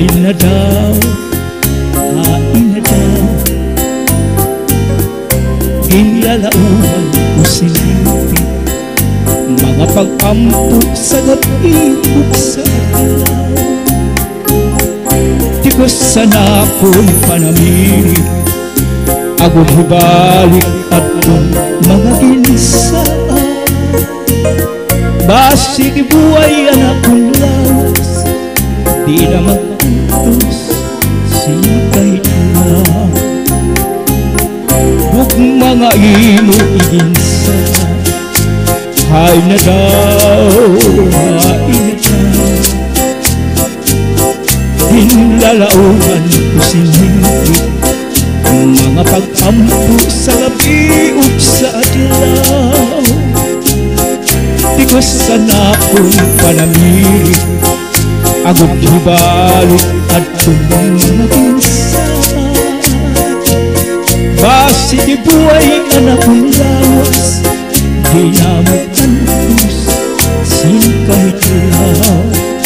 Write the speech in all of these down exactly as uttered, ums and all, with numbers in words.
Hain na daw, hain na daw, ginlalauhan ko silipin, mga pag-ampo sa gabi o sa alaw. Di ko sana akong panamili, agad hibalik at kung mga ginsaan. Basi di buhay anak kong lawas, di na magpuntos kahit na. Huwag mga imo iginsa, hain na daw, hain na daw, hinlalauhan ko sinindi, mga pag-ampo sa gabi o sa adlaw. Di ko sana akong panamili, agad hibalik at tumagin sa basi di buhay anak kong lawas, di na magtantos sin kahit law.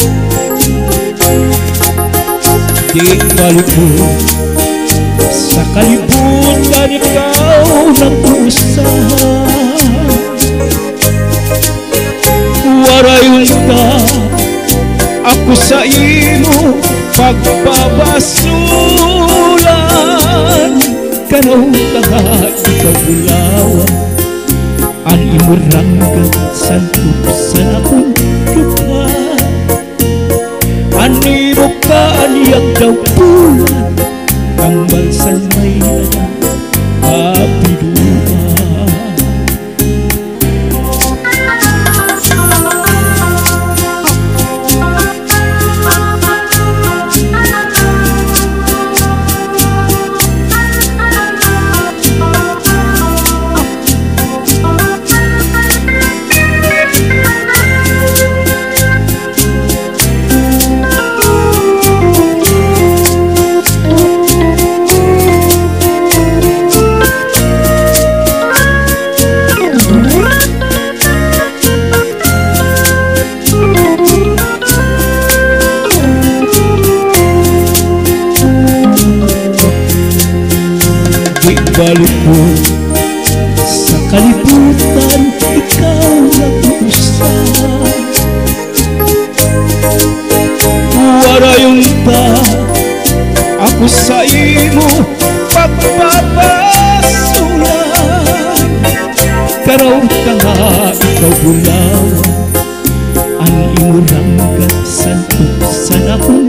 Di kalipon sa kalibutan ikaw nag-uusahan, warayon ka ako sa imo pagbabasulan. Kanaw taga ikaw bulawan, an imo ranggat santup sa akong lupa. An imo kaaniyag daw pulan, ang balsan may nada kapiduan. Balik ko sa kalibutan, ikaw nag-uusap. Warayong ta ako sa imo pagpapasulan. Karaw ka nga ikaw bulawan, ang imo ranggat santup sa nakong